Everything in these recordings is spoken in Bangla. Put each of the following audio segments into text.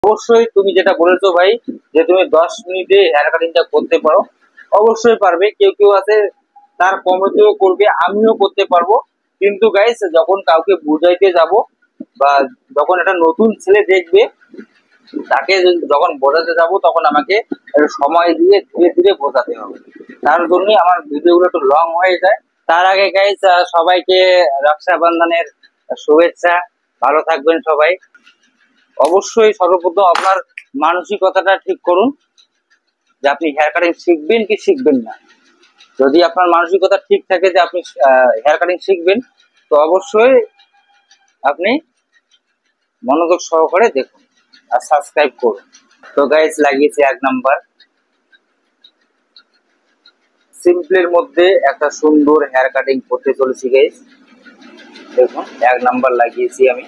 অবশ্যই তুমি যেটা বলেছো ভাই, যে তুমি 10 মিনিটে হেয়ার কাটিংটা করতে পারো, অবশ্যই পারবে। কেউ কেউ আছে তার কমেতেও করবে, আমিও করতে পারবো। কিন্তু গাইস, যখন কাউকে বুঝাইতে যাব বা যখন একটা নতুন ছেলে দেখবে, তাকে যখন বোঝাতে যাব, তখন আমাকে একটু সময় দিয়ে ধীরে ধীরে বোঝাতে হবে। তার জন্যই আমার ভিডিওগুলো একটু লং হয়ে যায়। তার আগে গাইস, সবাইকে রক্ষাবন্ধনের শুভেচ্ছা। ভালো থাকবেন সবাই। অবশ্যই সর্বপ্রথম আপনার মানসিকতাটা ঠিক করুন, যে আপনি হেয়ার কাটিং শিখবেন কি শিখবেন না। যদি আপনার মানসিকতা ঠিক থাকে যে আপনি হেয়ার কাটিং শিখবেন, তো অবশ্যই আপনি মনোযোগ সহকারে দেখুন আর সাবস্ক্রাইব করুন। তো গাইস, লাগিয়েছি 1 নাম্বার সিম্পলের মধ্যে একটা সুন্দর হেয়ার কাটিং করতে চলেছি গাইস। দেখুন, 1 নাম্বার লাগিয়েছি আমি।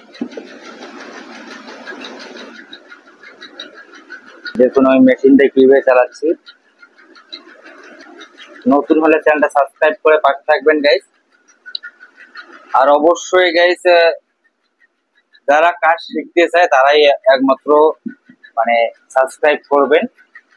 দেখুন আমি মেশিনটা কিভাবে চালাচ্ছি। নতুন হলে চ্যানেলটা সাবস্ক্রাইব করে পাশে থাকবেন গাইস। আর অবশ্যই গাইস, যারা কাজ শিখতে চায় তারাই একমাত্র মানে সাবস্ক্রাইব করবেন।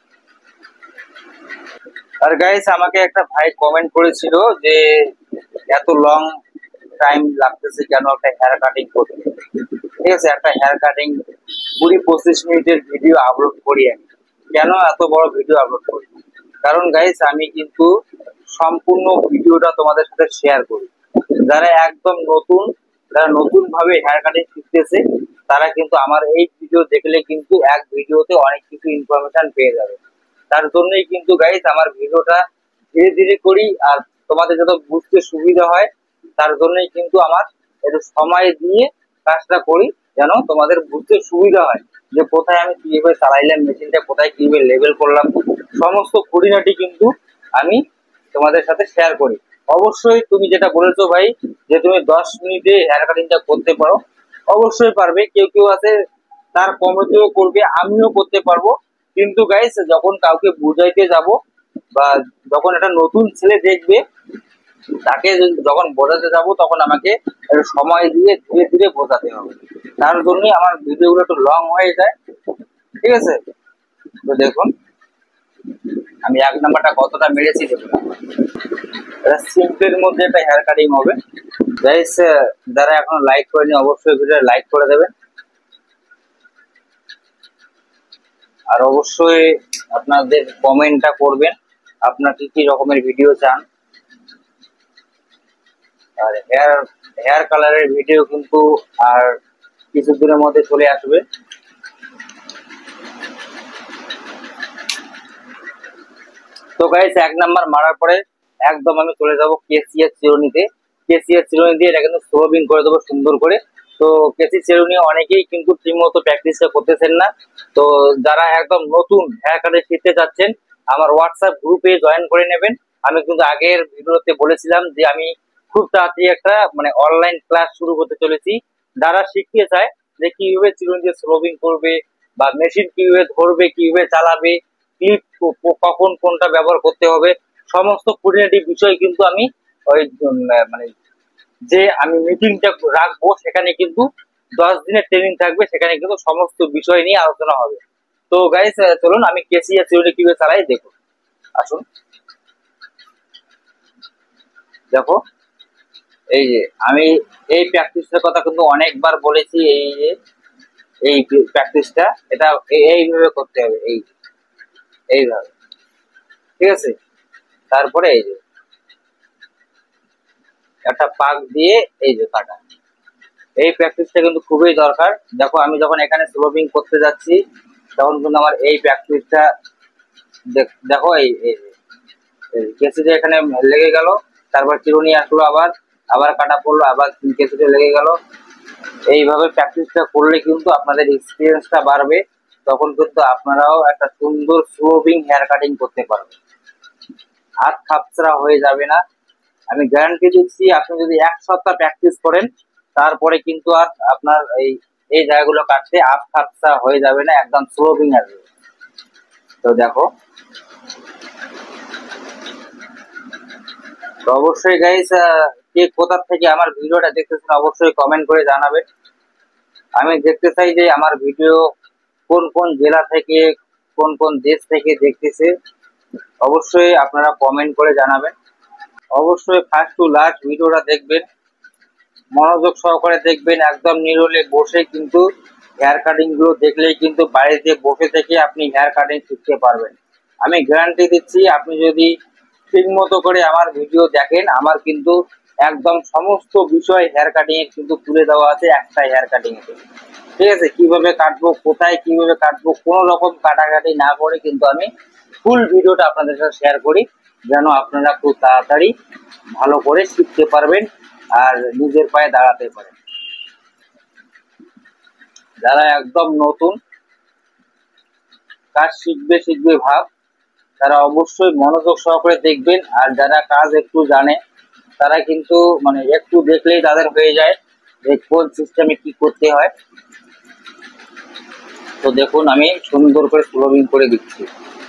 আর গাইস, আমাকে একটা ভাই কমেন্ট করেছিল যে এত লং টাইম লাগতেছে কেন একটা হেয়ার কাটিং করতে। ঠিক আছে, একটা হেয়ার কাটিং 20-25 মিনিটের ভিডিও আপলোড করি আমি। কেন এত বড় ভিডিও আপলোড করি? কারণ গাইস, আমি কিন্তু সম্পূর্ণ ভিডিওটা তোমাদের সাথে শেয়ার করি। যারা একদম নতুন, যারা নতুন ভাবে হেয়ার কাটিং শিখতেছে, তারা কিন্তু আমার এই ভিডিও দেখলে কিন্তু এক ভিডিওতে অনেক কিছু ইনফরমেশন পেয়ে যাবে। তার জন্যই কিন্তু গাইস আমার ভিডিওটা ধীরে ধীরে করি, আর তোমাদের যত বুঝতে সুবিধা হয়, তার জন্যই কিন্তু আমার একটু সময় দিয়ে কাজটা করি, যেন তোমাদের বুঝতে সুবিধা হয় যে কোথায় আমি কিভাবে চালাইলাম মেশিনটা, কোথায় কিভাবে লেভেল করলাম, সমস্ত খুঁটিনাটি কিন্তু আমি তোমাদের সাথে শেয়ার করি। অবশ্যই তুমি যেটা বলেছো ভাই, যে তুমি 10 মিনিটে হেয়ার কাটিংটা করতে পারো, অবশ্যই পারবে। কেউ কেউ আছে তার কমেতেও করবে, আমিও করতে পারবো। কিন্তু গাইস, যখন কাউকে বুঝাইতে যাব বা যখন একটা নতুন ছেলে দেখবে, তাকে যখন বোঝাতে যাব, তখন আমাকে একটু সময় দিয়ে ধীরে ধীরে বোঝাতে হবে। তার জন্যই আমার ভিডিওগুলো একটু লং হয়ে যায়। ঠিক আছে, তো দেখুন আমি 1 নাম্বারটা কতটা মেরেছি দেখুন। এটা সিম্পলের মধ্যে একটা হেয়ার কাটিং হবে গাইস। যারা এখনো লাইক করেনি, অবশ্যই ভিডিও লাইক করে দেবেন। আর অবশ্যই আপনাদের কমেন্টটা করবেন, আপনার কি কি রকমের ভিডিও চান। আর হেয়ার হেয়ার কালারের ভিডিও কিন্তু আর কিছুদিনের মধ্যে চলে আসবে। তো গাইস, 1 নাম্বার মারার পরে একদম আমি চলে যাব কেসিএস চিরুনিতে। কেসিএস চিরুনি দিয়ে এটা কিন্তু স্ক্রবিং করে দেবো সুন্দর করে। তো কেসি চিরুনি অনেকেই কিন্তু ঠিকমতো প্র্যাকটিসটা করতেছেন না। তো যারা একদম নতুন হেয়ার কাটে শিখতে যাচ্ছেন, আমার হোয়াটসঅ্যাপ গ্রুপে জয়েন করে নেবেন। আমি কিন্তু আগের ভিডিওতে বলেছিলাম যে আমি খুব তাড়াতাড়ি একটা মানে অনলাইন ক্লাস শুরু করতে চলেছি। যারা শিখতে চায় যে কিভাবে চিরুনি দিয়ে স্ক্রবিং করবে, বা মেশিন কিভাবে ধরবে, কিভাবে চালাবে, ক্লিপ কখন কোনটা ব্যবহার করতে হবে, সমস্ত খুঁটিনাটি বিষয় কিন্তু আমি ওই মানে যে আমি মিটিংটা রাখবো, সেখানে কিন্তু 10 দিনের ট্রেনিং থাকবে, সেখানে কিন্তু সমস্ত বিষয় নিয়ে আলোচনা হবে। তো গাইস, চলুন আমি কেসিয়া থিওরি কিভাবে চালাই দেখুন। আসুন দেখো, এই যে আমি এই প্র্যাকটিসের কথা কিন্তু অনেকবার বলেছি। এই যে এই প্র্যাকটিসটা, এটা এইভাবে করতে হবে, এইভাবে। ঠিক আছে, তারপরে এই যে একটা পাক দিয়ে এই যে কাটা, এই প্র্যাকটিসটা কিন্তু খুবই দরকার। দেখো, আমি যখন এখানে স্লোপিং করতে যাচ্ছি, তখন কিন্তু আমার এই প্র্যাকটিসটা দেখো, এই কেসিটা এখানে লেগে গেল, তারপর চিরুনি আসলো, আবার আবার কাটা পড়লো, আবার কেসিটা লেগে গেল। এইভাবে প্র্যাকটিসটা করলে কিন্তু আপনাদের এক্সপিরিয়েন্সটা বাড়বে। তখন কিন্তু আপনারাও একটা সুন্দর স্লোপিং হেয়ার কাটিং করতে পারবেন, হাত খাপছাড়া হয়ে যাবে না। আমি গ্যারান্টি দিচ্ছি, আপনি যদি 1 সপ্তাহ প্র্যাকটিস করেন, তারপরে কিন্তু আর আপনার এই এই জায়গাগুলো কাটতে আপ খাপসা হয়ে যাবে না, একদম স্লোপিং আসবে। তো দেখো, তো অবশ্যই গাইস, কে কোথা থেকে আমার ভিডিওটা দেখতেছেন অবশ্যই কমেন্ট করে জানাবেন। আমি দেখতে চাই যে আমার ভিডিও কোন কোন জেলা থেকে, কোন কোন দেশ থেকে দেখতেছে, অবশ্যই আপনারা কমেন্ট করে জানাবেন। অবশ্যই ফার্স্ট টু লাস্ট ভিডিওটা দেখবেন, মনোযোগ সহকারে দেখবেন, একদম নিরলে বসে কিন্তু হেয়ার কাটিং গুলো দেখলেই কিন্তু বাড়িতে বসে থেকে আপনি হেয়ার কাটিং শিখতে পারবেন। আমি গ্যারান্টি দিচ্ছি, আপনি যদি ঠিক মতো করে আমার ভিডিও দেখেন, আমার কিন্তু একদম সমস্ত বিষয় হেয়ার কাটিং এর কিন্তু তুলে দেওয়া আছে একটা হেয়ার কাটিং এ। ঠিক আছে, কিভাবে কাটবো, কোথায় কিভাবে কাটবো, কোনো রকম কাটাকাটি না করে কিন্তু আমি ফুল ভিডিওটা আপনাদের সাথে শেয়ার করি, যেন আপনারা খুব তাড়াতাড়ি ভালো করে শিখতে পারবেন আর নিজের পায়ে দাঁড়াতে পারেন। যারা একদম নতুন কাজ শিখবে শিখবে ভাব, তারা অবশ্যই মনোযোগ সহকারে দেখবেন। আর যারা কাজ একটু জানে তারা কিন্তু মানে একটু দেখলেই তাদের হয়ে যায় যে কোন সিস্টেমে কি করতে হয়। তো দেখুন আমি সুন্দর করে স্লোবিং করে দিচ্ছি।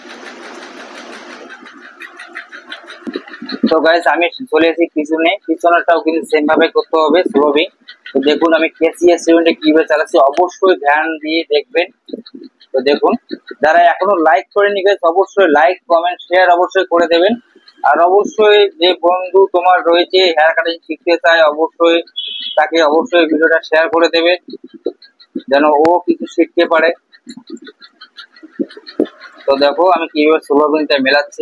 তো গাইস আমি চলে এসেছি পিছনে, পিছনেরটাও কিন্তু সেম ভাবে করতে হবে স্লোবিং। তো দেখুন আমি কেসিএস ইউনিটে কিভাবে চালাচ্ছি, অবশ্যই ধ্যান দিয়ে দেখবেন। তো দেখুন, যারা এখনো লাইক করেনি গাইস, অবশ্যই লাইক কমেন্ট শেয়ার অবশ্যই করে দেবেন। আর অবশ্যই যে বন্ধু তোমার রয়েছে হেয়ার কাটিং শিখতে চায়, অবশ্যই তাকে অবশ্যই ভিডিওটা শেয়ার করে দেবে, যেন ও কিছু শিখতে পারে। তো দেখো আমি কিভাবে স্লোবিংটা মেলাচ্ছি।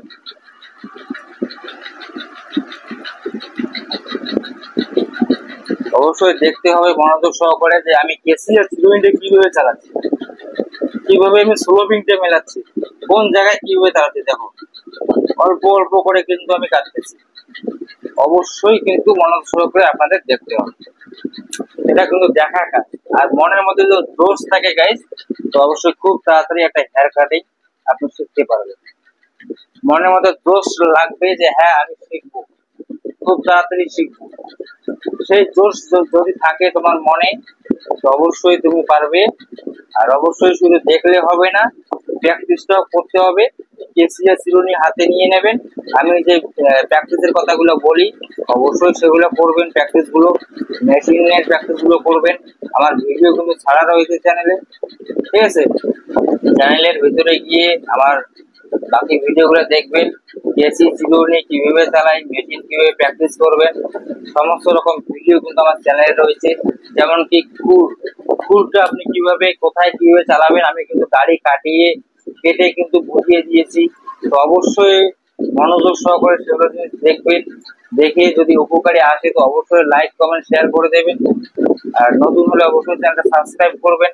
অবশ্যই দেখতে হবে মনোযোগ সহকারে যে আমি কেসিএস ইউনিটে কিভাবে চালাচ্ছি, কিভাবে আমি স্লোবিংটা মেলাচ্ছি, কোন জায়গায় কিভাবে চালাচ্ছি। দেখো অল্প অল্প করে কিন্তু আমি কাটতেছি, অবশ্যই কিন্তু মনোযোগ সহকারে আপনাদের দেখতে হবে, এটা কিন্তু দেখার কাজ। আর মনের মধ্যে যদি জোশ থাকে গাইস, তো অবশ্যই খুব তাড়াতাড়ি একটা হেয়ার কাটিং আপনি শিখতে পারবেন। মনের মধ্যে জোশ লাগবে যে হ্যাঁ আমি শিখবো, খুব তাড়াতাড়ি শিখবো, সেই জোশ যদি থাকে তোমার মনে, তো অবশ্যই তুমি পারবে। আর অবশ্যই শুধু দেখলে হবে না, প্র্যাকটিসটাও করতে হবে। কেসিএস চিরুনি হাতে নিয়ে নেবেন, আমি যে প্র্যাকটিসের কথাগুলো বলি অবশ্যই সেগুলো করবেন, প্র্যাকটিস গুলো মেশিনের প্র্যাকটিস গুলো করবেন। আমার ভিডিও কিন্তু ছাড়া রয়েছে চ্যানেলে, ঠিক আছে, চ্যানেলের ভিতরে গিয়ে আমার বাকি ভিডিওগুলো দেখবেন। কেসি চিরুনি কিভাবে চালাই, মেশিন কিভাবে প্র্যাকটিস করবেন, সমস্ত রকম ভিডিও কিন্তু আমার চ্যানেলে রয়েছে। যেমন কি খুরটা আপনি কিভাবে কোথায় কিভাবে চালাবেন, আমি কিন্তু গাড়ি কাটিয়ে কেটে কিন্তু বুঝিয়ে দিয়েছি। তো অবশ্যই মনোযোগ সহকারে সেগুলো জিনিস দেখবেন, দেখে যদি উপকারী আসে তো অবশ্যই লাইক কমেন্ট শেয়ার করে দেবেন। আর নতুন হলে অবশ্যই চ্যানেলটা সাবস্ক্রাইব করবেন।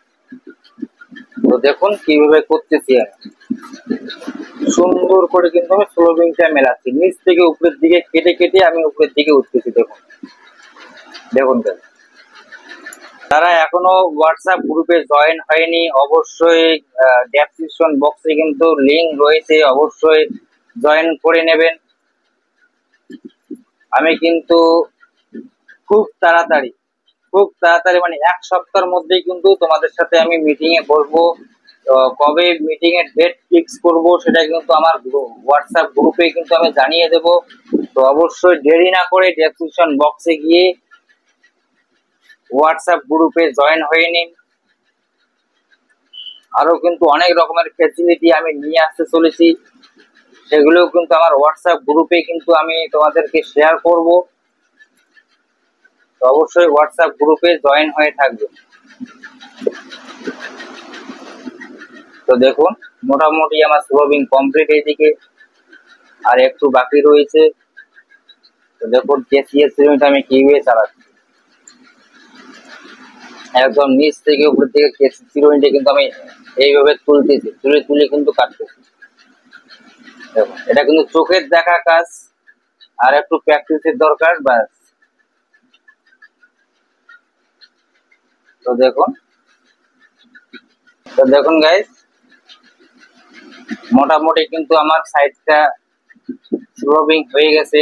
তো দেখুন কিভাবে করতেছি আমি, সুন্দর করে কিন্তু আমি স্লোবিংটা মেলাচ্ছি, নিচ থেকে উপরের দিকে কেটে কেটে আমি উপরের দিকে উঠতেছি। দেখুন দেখুন তারা এখনো হোয়াটসঅ্যাপ গ্রুপে জয়েন হয়নি, অবশ্যই ডেসক্রিপশন বক্সে কিন্তু লিংক রয়েছে, অবশ্যই জয়েন করে নেবেন। আমি কিন্তু খুব তাড়াতাড়ি মানে এক সপ্তাহের মধ্যেই কিন্তু তোমাদের সাথে আমি মিটিং এ বসবো। কবে মিটিং এর ডেট ফিক্স করব সেটা কিন্তু আমার হোয়াটসঅ্যাপ গ্রুপে কিন্তু আমি জানিয়ে দেব। তো অবশ্যই দেরি না করে ডেসক্রিপশন বক্সে গিয়ে হোয়াটসঅ্যাপ গ্রুপে জয়েন হয়ে নিন। আরো কিন্তু অনেক রকমের ফ্যাসিলিটি আমি নিয়ে আসতে চলেছি, সেগুলোও কিন্তু আমার হোয়াটসঅ্যাপ গ্রুপে কিন্তু আমি তোমাদেরকে শেয়ার করব। তো অবশ্যই হোয়াটসঅ্যাপ গ্রুপে জয়েন হয়ে থাকবে। তো দেখুন মোটামুটি আমার স্লোবিং কমপ্লিট, এইদিকে আর একটু বাকি রয়েছে। তো দেখুন কেসিএস ইউনিট আমি কিভাবে চালাচ্ছি, একদম নিচ থেকে উপর থেকে কেসিএস ইউনিটে কিন্তু আমি এইভাবে তুলতেছি, তুলে তুলে কিন্তু কাটতেছি। দেখুন এটা কিন্তু চোখের দেখা কাজ, আর একটু প্র্যাকটিসের দরকার ব্যাস। তো দেখুন গাইস মোটামুটি কিন্তু আমার সাইডটা স্লোবিং হয়ে গেছে।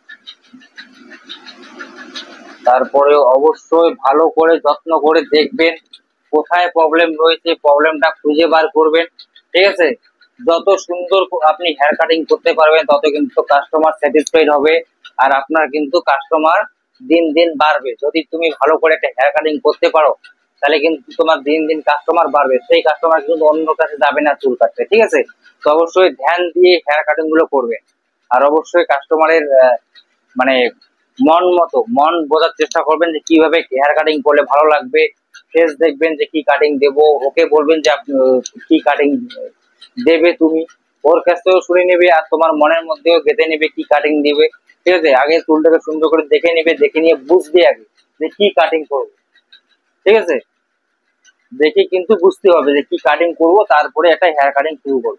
তারপরে অবশ্যই ভালো করে যত্ন করে দেখবেন কোথায় প্রবলেম রয়েছে, প্রবলেমটা খুঁজে বার করবেন, ঠিক আছে। যত সুন্দর আপনি হেয়ার কাটিং করতে পারবেন তত কিন্তু কাস্টমার স্যাটিসফাইড হবে, আর আপনার কিন্তু কাস্টমার দিন দিন বাড়বে। যদি তুমি ভালো করে একটা হেয়ার কাটিং করতে পারো তাহলে কিন্তু তোমার দিন দিন কাস্টমার বাড়বে, সেই কাস্টমার কিন্তু অন্য কাছে যাবে না চুল কাটতে, ঠিক আছে? তো অবশ্যই ধ্যান দিয়ে হেয়ার কাটিং গুলো করবে। আর অবশ্যই কাস্টমারের মানে মন বোঝার চেষ্টা করবেন যে কিভাবে হেয়ার কাটিং করলে ভালো লাগবে। ফেস দেখবেন যে কি কাটিং দেবো, ওকে বলবেন যে আপনি কি কাটিং দেবে, তুমি ওর কাছ থেকেও শুনে নেবে আর তোমার মনের মধ্যেও গেঁথে নেবে কি কাটিং দিবে। ঠিক আছে, আগে চুলটাকে সুন্দর করে দেখে নেবে, দেখে নিয়ে বুঝবে আগে যে কি কাটিং করবো। ঠিক আছে, দেখে কিন্তু বুঝতে হবে যে কি কাটিং করব, তারপরে একটা হেয়ার কাটিং শুরু করবো।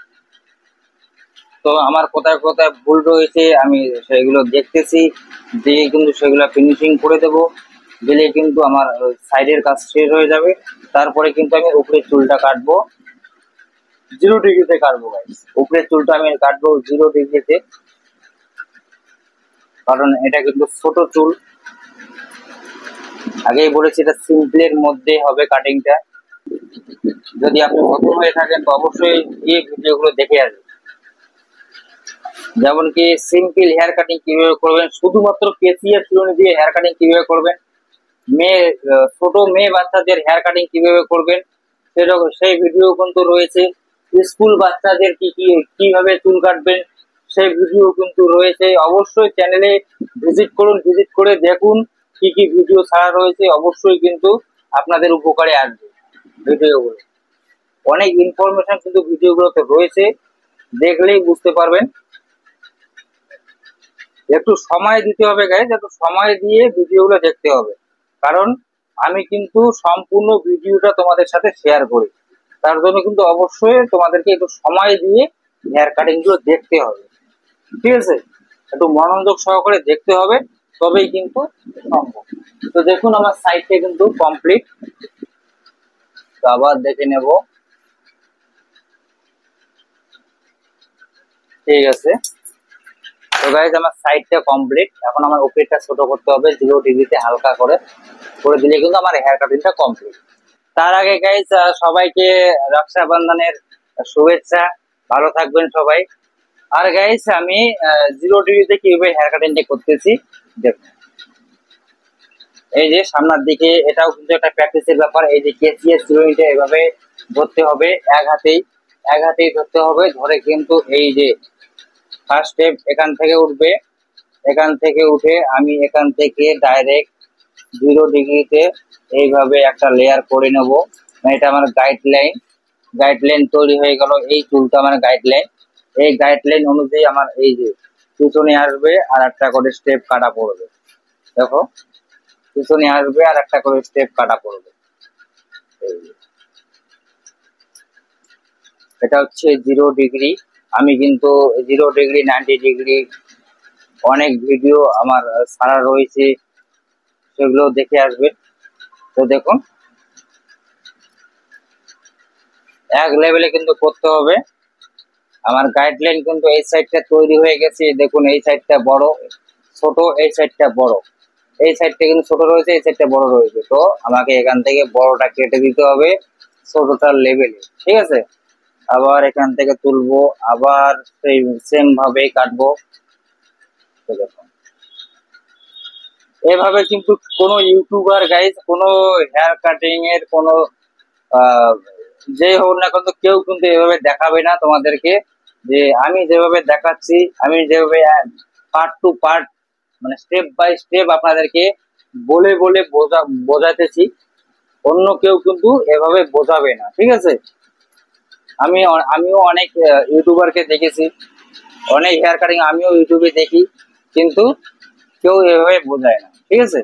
তো আমার কোথায় কোথায় ভুল রয়েছে আমি সেগুলো দেখতেছি, দেখে কিন্তু সেগুলো ফিনিশিং করে দেবো, দিলে কিন্তু আমার সাইডের কাজ শেষ হয়ে যাবে। তারপরে কিন্তু আমি উপরের চুলটা কাটবো, 0 ডিগ্রিতে কাটবো গাইস। উপরের চুলটা আমি কাটবো 0 ডিগ্রিতে, কারণ এটা কিন্তু ছোট চুল। আগেই বলেছি এটা সিম্পলের মধ্যে হবে কাটিংটা। যদি আপনি নতুন হয়ে থাকেন তো অবশ্যই এই ভিডিওগুলো দেখে আসবেন, যেমন কি সিম্পল হেয়ার কাটিং কিভাবে করবেন, শুধুমাত্র কেসি আর চিরুনি দিয়ে হেয়ার কাটিং কিভাবে করবেন, মেয়ে ছোট মেয়ে বাচ্চাদের হেয়ার কাটিং কিভাবে করবেন সেরকম সেই ভিডিও কিন্তু রয়েছে। স্কুল বাচ্চাদের কিভাবে চুল কাটবেন সেই ভিডিও কিন্তু রয়েছে। অবশ্যই চ্যানেলে ভিজিট করুন, ভিজিট করে দেখুন কি কি ভিডিও ছাড়া রয়েছে, অবশ্যই কিন্তু আপনাদের উপকারে আসবে ভিডিওগুলো। অনেক ইনফরমেশন কিন্তু ভিডিওগুলোতে রয়েছে, দেখলেই বুঝতে পারবেন। একটু সময় দিতে হবে গাইজ, একটু সময় দিয়ে ভিডিওগুলো দেখতে হবে, কারণ আমি কিন্তু সম্পূর্ণ ভিডিওটা তোমাদের সাথে শেয়ার করি। তার জন্য কিন্তু অবশ্যই তোমাদেরকে একটু সময় দিয়ে হেয়ার কাটিং গুলো দেখতে হবে। ঠিক আছে, একটু মনোযোগ সহকারে দেখতে হবে, তবেই কিন্তু সম্ভব। তো দেখুন আমার সাইডটা কিন্তু কমপ্লিট, তো আবার দেখে নেব। ঠিক আছে, তো গাইজ আমার সাইডটা কমপ্লিট। এখন আমার উপরেরটা ছোট করতে হবে, 0 ডিগ্রিতে হালকা করে করে দিলে কিন্তু আমার হেয়ার কাটিংটা কমপ্লিট। তার আগে গাইজ সবাইকে রক্ষাবন্ধনের শুভেচ্ছা, ভালো থাকবেন সবাই। আর গাইজ আমি 0 ডিগ্রিতে কিভাবে হেয়ার কাটিংটা করতেছি দেখুন। এই যে সামনের দিকে, এটাও কিন্তু একটা প্র্যাকটিসের ব্যাপার। এই যে কেসিএস চিরুনিটা এভাবে ধরতে হবে, এক হাতেই ধরতে হবে। ধরে কিন্তু এই যে ফার্স্ট স্টেপ এখান থেকে উঠবে, এখান থেকে উঠে আমি এখান থেকে ডাইরেক্ট 0 ডিগ্রিতে এইভাবে একটা লেয়ার করে নেব। এটা আমার গাইডলাইন তৈরি হয়ে গেল। এই চুলটা আমার গাইডলাইন, এই গাইডলাইন অনুযায়ী আমার এই যে পিছনে আসবে আর একটা করে স্টেপ কাটা পড়বে। দেখো, পিছনে আসবে আর একটা করে স্টেপ কাটা পড়বে। এই যে, এটা হচ্ছে 0 ডিগ্রি। আমি কিন্তু 0 ডিগ্রি, 90 ডিগ্রি অনেক ভিডিও আমার ছাড়া রয়েছে, সেগুলো দেখে আসবেন। তো দেখুন, এক লেভেলে কিন্তু করতে হবে। আমার গাইডলাইন কিন্তু এই সাইডটা তৈরি হয়ে গেছে, দেখুন এই সাইডটা বড় ছোট, এই সাইডটা বড়, এই সাইডটা কিন্তু ছোট রয়েছে, এই সাইডটা বড় রয়েছে। তো আমাকে এখান থেকে বড়টা কেটে দিতে হবে ছোটটার লেভেলে। ঠিক আছে, আবার এখান থেকে তুলবো, আবার সেই সেম ভাবে কাটবো। তো দেখুন, এভাবে কিন্তু কোনো ইউটিউবার গাইজ, কোনো হেয়ার কাটিং এর কোনো আহ, যে হোক না কিন্তু কেউ কিন্তু এভাবে দেখাবে না তোমাদেরকে। যে আমি যেভাবে দেখাচ্ছি, আমি যেভাবে পার্ট টু পার্ট মানে স্টেপ বাই স্টেপ আপনাদেরকে বলে বলে বোঝাতেছি, অন্য কেউ কিন্তু এভাবে বোঝাবে না। ঠিক আছে, আমিও অনেক ইউটিউবারকে দেখেছি, অনেক হেয়ার কাটিং আমিও ইউটিউবে দেখি, কিন্তু কেউ এভাবে বোঝায় না। ঠিক আছে,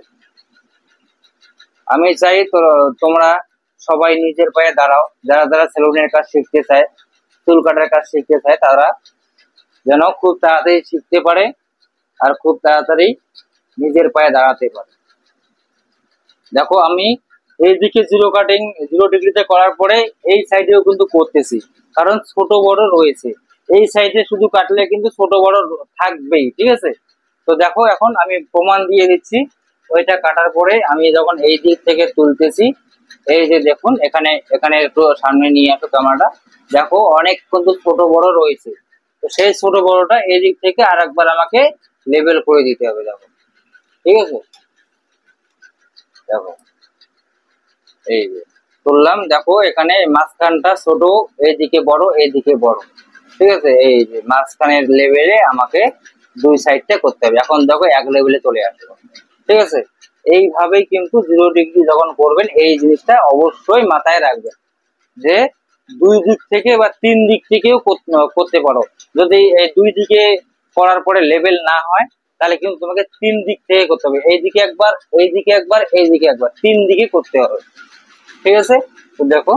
আমি চাই তো তোমরা সবাই নিজের পায়ে দাঁড়াও। যারা যারা সেলুনের কাজ শিখতে চায়, চুল কাটার কাজ শিখতে চায়, তারা যেন খুব তাড়াতাড়ি শিখতে পারে আর খুব তাড়াতাড়ি নিজের পায়ে দাঁড়াতে পারে। দেখো আমি এইদিকে 0 ডিগ্রিতে করার পরে এই সাইডেও কিন্তু করতেছি, কারণ ছোট বড় রয়েছে। এই সাইডে শুধু কাটলে কিন্তু ছোট বড় থাকবেই। ঠিক আছে, তো দেখো এখন আমি প্রমাণ দিয়ে দিচ্ছি। ওইটা কাটার পরে আমি যখন এই দিক থেকে তুলতেছি, এই যে দেখুন, এখানে এখানে একটু সামনে নিয়ে আসো ক্যামেরাটা। দেখো অনেক কিন্তু ছোট বড় রয়েছে, তো সেই ছোট বড়টা এই দিক থেকে আর একবার আমাকে লেবেল করে দিতে হবে। দেখো, ঠিক আছে, দেখো এই যে তুললাম, দেখো এখানে মাঝখানটা ছোট, এইদিকে বড়, এইদিকে বড়, ঠিক আছে। এই যে মাঝখানের লেভেলে আমাকে দুই সাইডটা করতে হবে। এখন দেখো এক লেভেলে চলে আসবে, ঠিক আছে। এইভাবেই কিন্তু 0 ডিগ্রি যখন করবেন এই জিনিসটা অবশ্যই মাথায় রাখবেন যে দুই দিক থেকে বা তিন দিক থেকেও করতে পারো। যদি এই দুই দিকে করার পরে লেভেল না হয় তাহলে কিন্তু তোমাকে তিন দিক থেকে করতে হবে, এইদিকে একবার, এইদিকে একবার, এইদিকে একবার, তিন দিকে করতে হবে, ঠিক আছে। তো দেখো,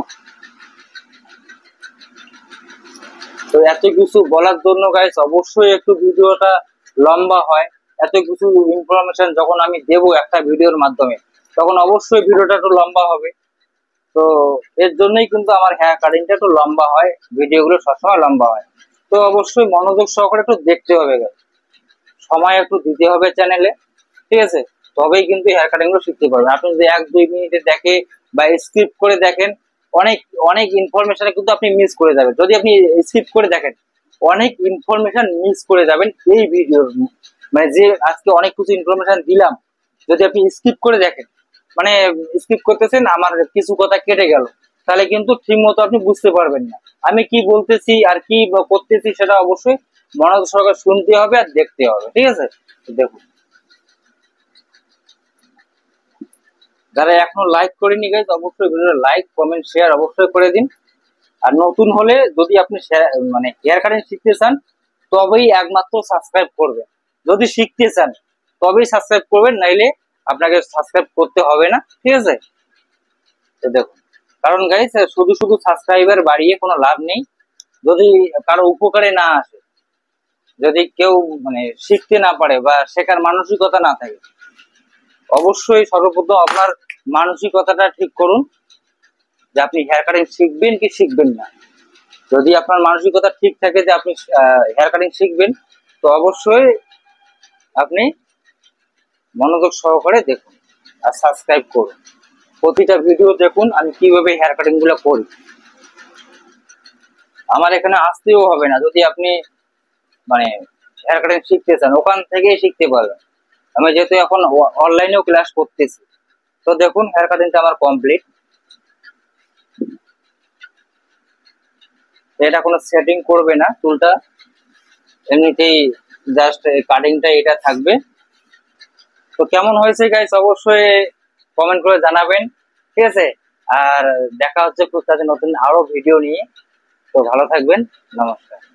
তো এত কিছু বলার জন্য গাইস অবশ্যই একটু ভিডিওটা লম্বা হয়। এত কিছু ইনফরমেশন যখন আমি দেবো একটা ভিডিওর মাধ্যমে, তখন অবশ্যই ভিডিওটা একটু লম্বা হবে। তো এর জন্যই কিন্তু আমার হেয়ার কাটিংটা একটু লম্বা হয়, ভিডিওগুলো সবসময় লম্বা হয়। তো অবশ্যই মনোযোগ সহকারে একটু দেখতে হবে guys, সময় একটু দিতে হবে চ্যানেলে, ঠিক আছে। তবেই কিন্তু হেয়ার কাটিং গুলো শিখতে পারবেন। আপনি যদি 1-2 মিনিটে দেখে বা স্কিপ করে দেখেন, অনেক অনেক ইনফরমেশন কিন্তু আপনি মিস করে যাবেন। যদি আপনি স্কিপ করে দেখেন অনেক ইনফরমেশন মিস করে যাবেন এই ভিডিওর, মানে যে আজকে অনেক কিছু ইনফরমেশন দিলাম, যদি আপনি স্কিপ করে দেখেন, মানে স্কিপ করতেছেন আমার কিছু কথা কেটে গেল, তাহলে কিন্তু ঠিক মতো আপনি বুঝতে পারবেন না আমি কি বলতেছি আর কি করতেছি। সেটা অবশ্যই মনোযোগ সহকারে শুনতে হবে আর দেখতে হবে, ঠিক আছে। তো দেখুন, যারা এখনো লাইক করেনি গাইজ অবশ্যই ভিডিওটা লাইক কমেন্ট শেয়ার অবশ্যই করে দিন। আর নতুন হলে যদি আপনি মানে হেয়ার কাটিং শিখতে চান তবেই একমাত্র সাবস্ক্রাইব করবেন। যদি শিখতে চান তবেই সাবস্ক্রাইব করবেন, নাইলে আপনাকে সাবস্ক্রাইব করতে হবে না, ঠিক আছে। তো দেখুন, কারণ গাইজ শুধু শুধু সাবস্ক্রাইবার বাড়িয়ে কোনো লাভ নেই যদি কারো উপকারে না আসে, যদি কেউ মানে শিখতে না পারে বা শেখার মানসিকতা না থাকে। অবশ্যই সর্বপ্রথম আপনার মানসিকতাটা ঠিক করুন যে আপনি হেয়ার কাটিং শিখবেন কি শিখবেন না। যদি আপনার মানসিকতা ঠিক থাকে যে আপনি হেয়ার কাটিং শিখবেন, তো অবশ্যই আপনি মনোযোগ সহকারে দেখুন আর সাবস্ক্রাইব করুন। প্রতিটা ভিডিও দেখুন আমি কিভাবে হেয়ার কাটিং গুলো করি। আমার এখানে আসতেও হবে না, যদি আপনি মানে হেয়ার কাটিং শিখতে চান ওখান থেকেই শিখতে পারবেন। আমি যেহেতু এখন অনলাইনেও ক্লাস করতেছি। তো দেখুন হেয়ার কাটিংটা আমার কমপ্লিট। এটা কোনো সেটিং করবে না চুলটা, এমনিতেই জাস্ট কাটিংটা এটা থাকবে। তো কেমন হয়েছে গাইস অবশ্যই কমেন্ট করে জানাবেন, ঠিক আছে। আর দেখা হচ্ছে খুব তাড়াতাড়ি নতুন আরো ভিডিও নিয়ে। তো ভালো থাকবেন, নমস্কার।